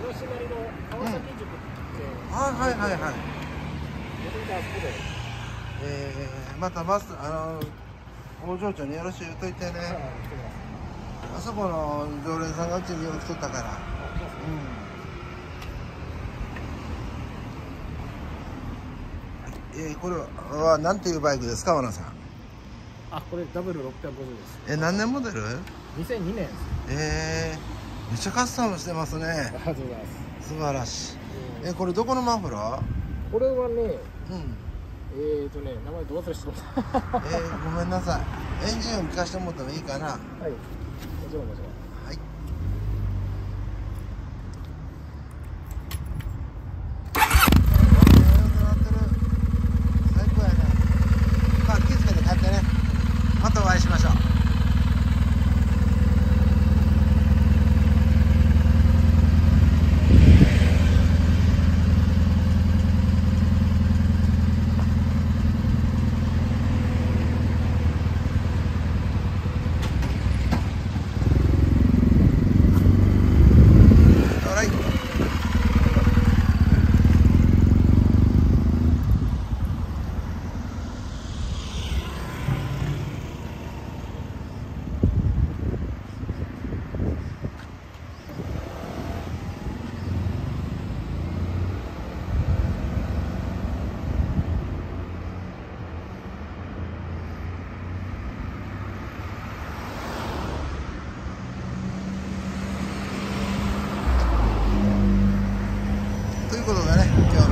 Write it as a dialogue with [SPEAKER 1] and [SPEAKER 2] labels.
[SPEAKER 1] 卸なりの川崎塾って、
[SPEAKER 2] はいはいはいはい。
[SPEAKER 1] 元々あそこで。
[SPEAKER 2] また工場長によろしく言っといてね。あそこの常連さんがうちによく来とったから。これはなんていうバイクですか、和野さん。
[SPEAKER 1] あ、これ W650 です。
[SPEAKER 2] 何年モデル
[SPEAKER 1] ？2002年です。
[SPEAKER 2] めっちゃカスタムしてますね。
[SPEAKER 1] ありがとうございます。
[SPEAKER 2] 素晴らしい。これどこのマフラー？
[SPEAKER 1] これはね、名前どう忘れしてた。
[SPEAKER 2] ごめんなさい。エンジンを聞かせてもらってもいいかな。はい。
[SPEAKER 1] もちろんもちろん。
[SPEAKER 2] はい。最高やね。まあ気をつけて帰ってね。またお会いしましょう。ということでね、今日